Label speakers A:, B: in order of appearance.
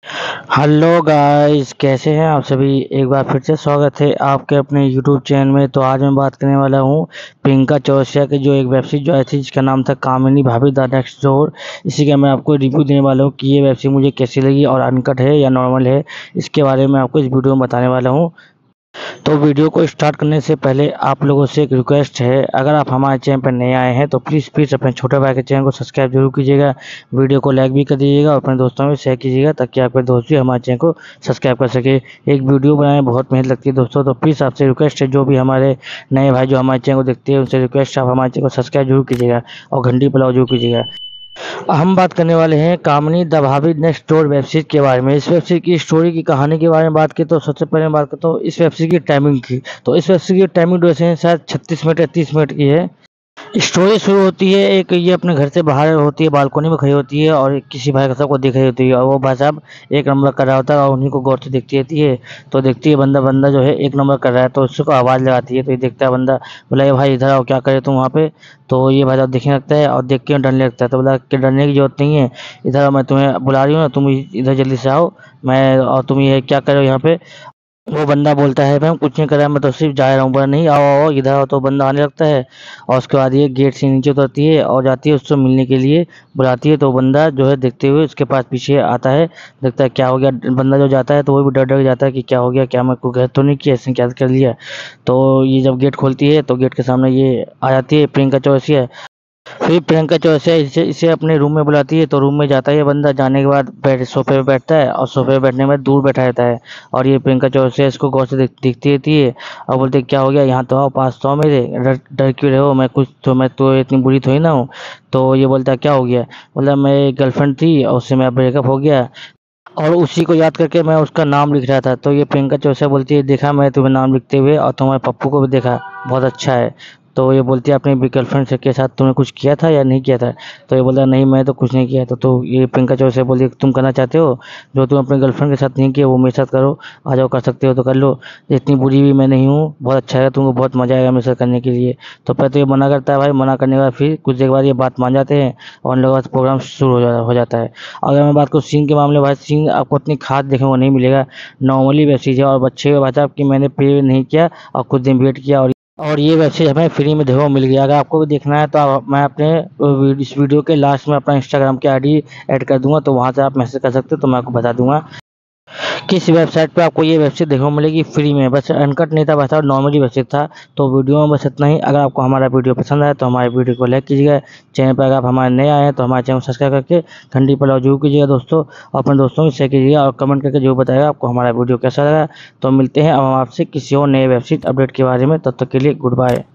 A: Hello guys, कैसे हैं आप सभी। एक बार फिर से स्वागत है आपके अपने यूट्यूब चैनल में। तो आज मैं बात करने वाला हूं प्रियंका चौरसिया की जो एक वेब सीरीज जो आई थी जिसका नाम था कामिनी भाभी द नेक्स्ट डोर। इसी का मैं आपको रिव्यू देने वाला हूं कि ये वेब सीरीज मुझे कैसी लगी और अनकट है या नॉर्मल है। इसके बारे में आपको इस वीडियो में बताने वाला हूँ। तो वीडियो को स्टार्ट करने से पहले आप लोगों से एक रिक्वेस्ट है, अगर आप हमारे चैनल पर नए आए हैं तो प्लीज़ अपने छोटे भाई के चैनल को सब्सक्राइब जरूर कीजिएगा। वीडियो को लाइक भी कर दीजिएगा और अपने दोस्तों में शेयर कीजिएगा ताकि आपके दोस्त भी हमारे चैनल को सब्सक्राइब कर सके। एक वीडियो बनाने में बहुत मेहनत लगती है दोस्तों, तो प्लीज़ आपसे रिक्वेस्ट है, जो भी हमारे नए भाई जो हमारे चैनल को देखते हैं उनसे रिक्वेस्ट है, आप हमारे चैनल को सब्सक्राइब जरूर कीजिएगा और घंटी पर जरूर कीजिएगा। हम बात करने वाले हैं Kamini the bhabhi next door web series के बारे में। इस वेब सीरीज की स्टोरी की कहानी के बारे में बात की तो सबसे पहले मैं बात करता हूँ इस वेब सीरीज की टाइमिंग की। तो इस वेब सीरीज की टाइमिंग ड्यूरेशन शायद 36 मिनट या 30 मिनट की है। स्टोरी शुरू होती है, एक ये अपने घर से बाहर होती है, बालकनी में खड़ी होती है और किसी भाई साहब को देख रही होती है और वो भाई साहब एक नंबर कर रहा होता है और उन्हीं को गौर से देखती रहती है। तो देखती है बंदा बंदा जो है एक नंबर कर रहा है, तो उसको आवाज़ लगाती है। तो ये देखता है बंदा, बोला ये भाई इधर आओ, क्या करे तुम वहाँ पे। तो ये भाई साहब देखने लगता है और देख के डरने लगता है। तो बोला कि डरने की जरूरत नहीं है, इधर आओ, मैं तुम्हें बुला रही हूँ ना, तुम इधर जल्दी से आओ, मैं और तुम ये क्या कर रहे हो यहाँ पे। वो बंदा बोलता है मैं कुछ नहीं कर रहा, मैं तो सिर्फ जा रहा हूँ। बोला नहीं, आओ आओ इधर आओ। तो बंदा आने लगता है और उसके बाद ये गेट से नीचे उतरती है और जाती है उससे मिलने के लिए, बुलाती है। तो बंदा जो है देखते हुए उसके पास पीछे आता है, देखता है क्या हो गया। बंदा जो जाता है तो वो भी डर डर जाता है कि क्या हो गया, क्या मैं कोई गलत तो नहीं किया, इसने क्या कर लिया। तो ये जब गेट खोलती है तो गेट के सामने ये आ जाती है प्रियंका चौरसिया। फिर प्रियंका चौरसिया इसे इसे अपने रूम में बुलाती है। तो रूम में जाता है ये बंदा, जाने के बाद सोफे पे बैठता है और सोफे पे बैठने के बाद दूर बैठा रहता है। और ये प्रियंका चौरसिया इसको गौर से देखती रहती है और बोलती है क्या हो गया, यहाँ तो आओ, पास तो आओ मेरे, डर डर क्यों रहे हो, मैं तो इतनी बुरी थोड़ी ना हूँ। तो ये बोलता है क्या हो गया। बोला मैं एक गर्लफ्रेंड थी और उससे मेरा ब्रेकअप हो गया और उसी को याद करके मैं उसका नाम लिख रहा था। तो ये प्रियंका चौरसिया बोलती है देखा मैं तुम्हें नाम लिखते हुए और तुम्हारे पप्पू को भी देखा, बहुत अच्छा है। तो ये बोलती है अपनी गर्लफ्रेंड से के साथ तुमने कुछ किया था या नहीं किया था। तो ये बोला नहीं मैं तो कुछ नहीं किया था। तो ये प्रियंका चौरसिया बोली तुम करना चाहते हो जो तुम अपने गर्लफ्रेंड के साथ नहीं किया वो मेरे साथ करो, आ जाओ कर सकते हो तो कर लो, इतनी बुरी भी मैं नहीं हूँ, बहुत अच्छा है, तुमको बहुत मज़ा आएगा मेरे साथ करने के लिए। तो पहले तो ये मना करता है भाई, मना करने के बाद फिर कुछ देर बाद ये बात मान जाते हैं और उन लोगों का प्रोग्राम शुरू हो जाता है। अगर मैं बात करूँ सीन के मामले में, भाई सीन आपको इतनी खास देखने को नहीं मिलेगा, नॉर्मली वेब सीरीज है और अच्छे भाई साहब कि मैंने पे नहीं किया और खुद दिन वेट किया और ये वेब सीरीज हमें फ्री में देखने को मिल गया। अगर आपको भी देखना है तो मैं अपने इस वीडियो के लास्ट में अपना इंस्टाग्राम की आईडी ऐड कर दूंगा, तो वहाँ से आप मैसेज कर सकते हो, तो मैं आपको बता दूंगा किस वेबसाइट पे आपको ये वेबसाइट देखने को मिलेगी फ्री में। बस अनकट नहीं था, बस और नॉर्मली वेबसाइट था। तो वीडियो में बस इतना ही। अगर आपको हमारा वीडियो पसंद आया तो हमारे वीडियो को लाइक कीजिएगा। चैनल पर अगर आप हमारे नए आए हैं तो हमारे चैनल को सब्सक्राइब करके घंटी पर जरूर कीजिएगा दोस्तों, और अपने दोस्तों को शेयर कीजिएगा और कमेंट करके जरूर बताएगा आपको हमारा वीडियो कैसा लगा। तो मिलते हैं अब हम आपसे किसी और नए वेबसाइट अपडेट के बारे में, तब तक के लिए गुड बाय।